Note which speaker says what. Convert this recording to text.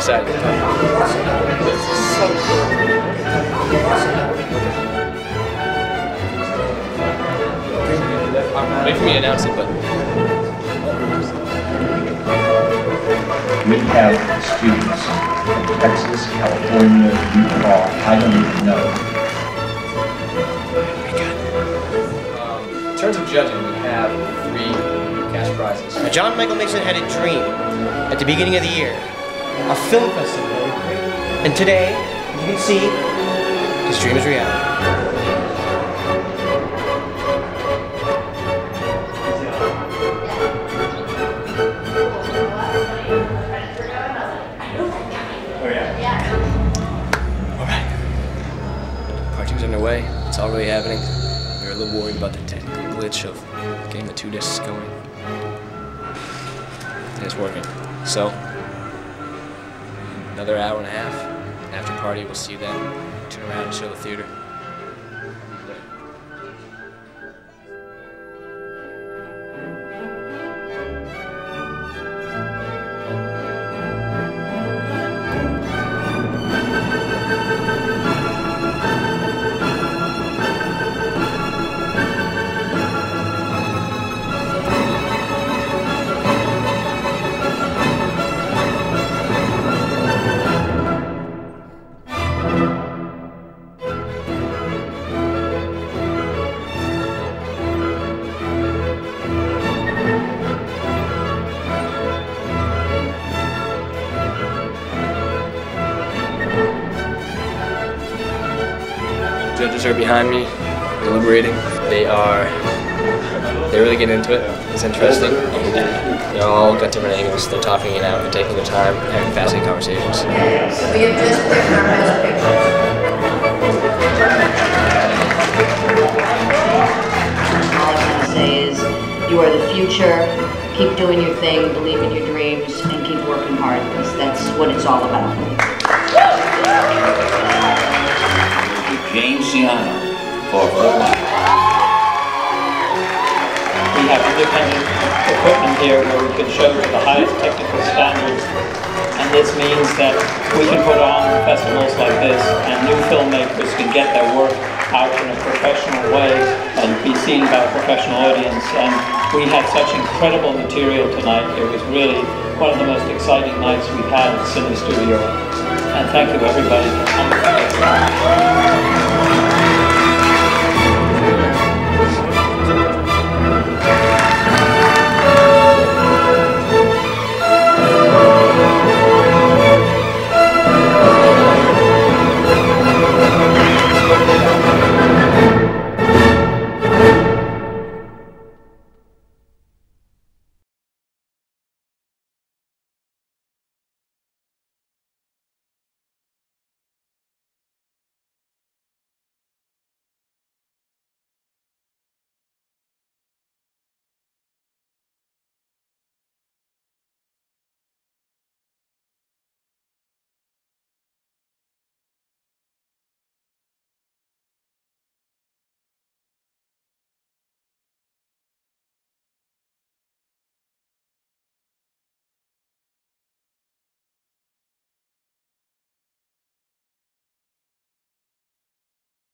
Speaker 1: excited. Wait for me to announce it, but...
Speaker 2: We have students from Texas, California, Utah, I don't even know.
Speaker 1: In terms of judging, we have 3 cash prizes.
Speaker 3: Now, John Michael Mason had a dream at the beginning of the year, a film festival, and today, you can see, his dream is reality.
Speaker 1: Party's underway. It's all really happening. We were a little worried about the technical glitch of getting the 2 discs going. And it's working. So, another hour and a half. After party, we'll see you then. Turn around and show the theater. Judges are behind me, deliberating. They're really getting into it. It's interesting. They're all got different angles. They're talking it out and taking their time, having fascinating conversations.
Speaker 4: We have just picked our best pictures. All I can say is, you are the future. Keep doing your thing, believe in your dreams, and keep working hard, because that's what it's all about.
Speaker 5: James Ciano for football. We have independent equipment here where we can show the highest technical standards, and this means that we can put on festivals like this and new filmmakers can get their work out in a professional way and be seen by a professional audience. And we had such incredible material tonight. It was really one of the most exciting nights we've had at the Cine Studio. And thank you everybody for coming.